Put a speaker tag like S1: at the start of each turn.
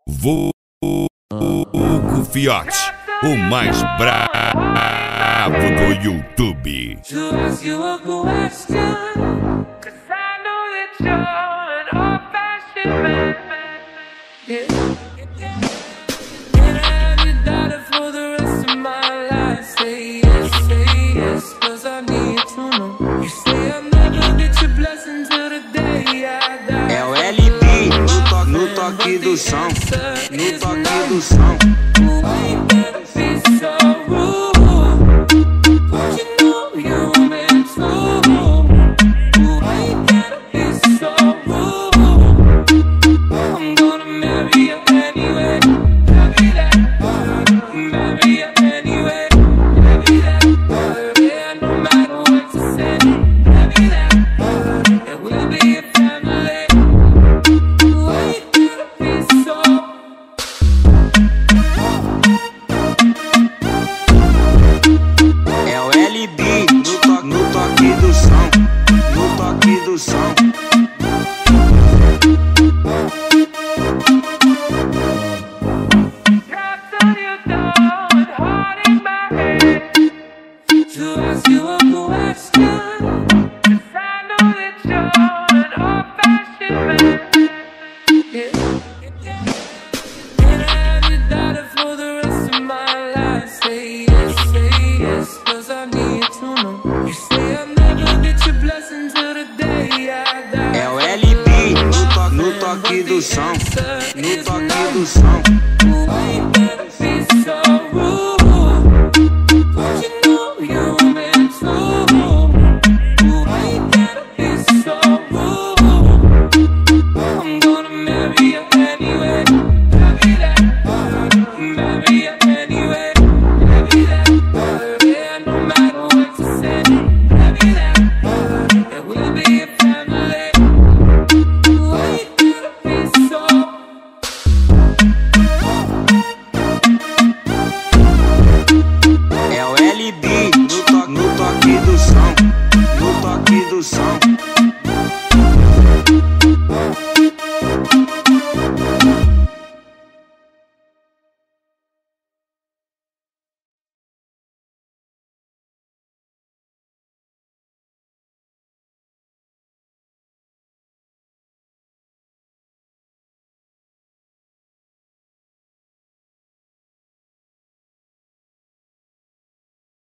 S1: Vulgo Fiote, o mais bravo do YouTube.
S2: To ask you a question, 'cause I know that you're an old-fashioned man. Yeah. Can I have your daughter for the rest of my life? Say yes, 'cause I need to know. You say I'll never get your blessing till the day I die.
S3: É o LB no toque do som, no toque do som. No toque do som, no toque do som.
S2: To ask you a question, 'cause I know that you're an old-fashioned man. Yeah. Can I have your daughter for the rest of my life? Say yes, 'cause I need to know. You say I'll never get your blessing till the day I die.
S3: É o LB no toque do som, no toque do som.